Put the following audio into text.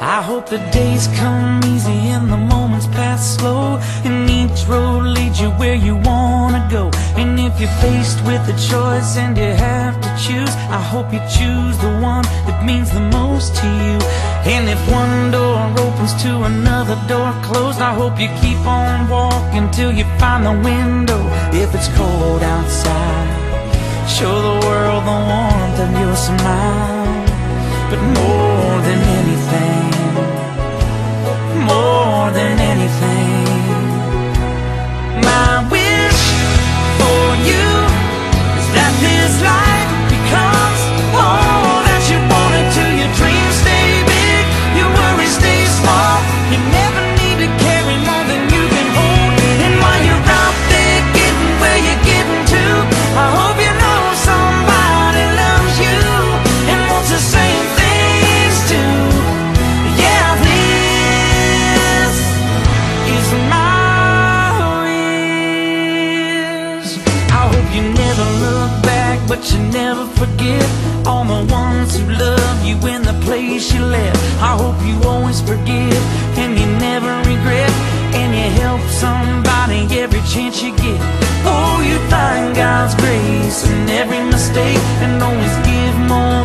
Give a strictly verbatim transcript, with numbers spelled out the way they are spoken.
I hope the days come easy and the moments pass slow, and each road leads you where you wanna go. And if you're faced with a choice and you have to choose, I hope you choose the one that means the most to you. And if one door opens to another door closed, I hope you keep on walking till you find the window. If it's cold outside, show the world the warmth of your smile. But more than anything, more than anything, my wish for you is that this life becomes all that you want it to. Your dreams stay big, your worries stay small. You never need to carry more than you can hold. And while you're out there getting where you're getting to, I hope you know somebody loves you and wants the same things too. Yeah, this is my wish. I hope you never look back, but you never forget all the ones who love you in the place you left. I hope you always forgive and you never regret, and you help somebody every chance you get. Oh, you find God's grace in every mistake and always give more